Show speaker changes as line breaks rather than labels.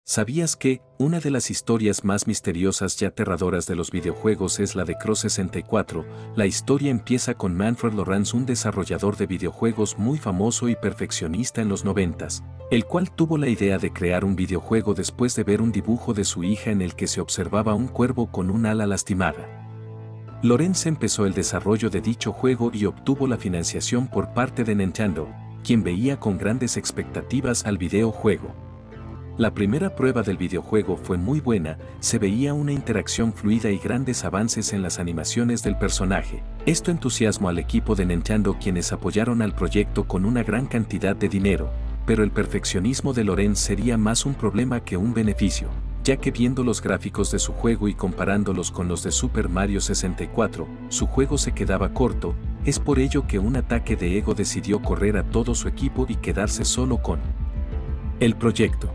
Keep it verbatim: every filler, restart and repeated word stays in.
¿Sabías que una de las historias más misteriosas y aterradoras de los videojuegos es la de Cross sesenta y cuatro? La historia empieza con Manfred Lorentz, un desarrollador de videojuegos muy famoso y perfeccionista en los noventas, el cual tuvo la idea de crear un videojuego después de ver un dibujo de su hija en el que se observaba un cuervo con un ala lastimada. Lorentz empezó el desarrollo de dicho juego y obtuvo la financiación por parte de Nintendo, quien veía con grandes expectativas al videojuego. La primera prueba del videojuego fue muy buena, se veía una interacción fluida y grandes avances en las animaciones del personaje. Esto entusiasmó al equipo de Nintendo, quienes apoyaron al proyecto con una gran cantidad de dinero, pero el perfeccionismo de Lorentz sería más un problema que un beneficio, ya que viendo los gráficos de su juego y comparándolos con los de Super Mario sesenta y cuatro, su juego se quedaba corto. Es por ello que un ataque de ego decidió correr a todo su equipo y quedarse solo con el proyecto.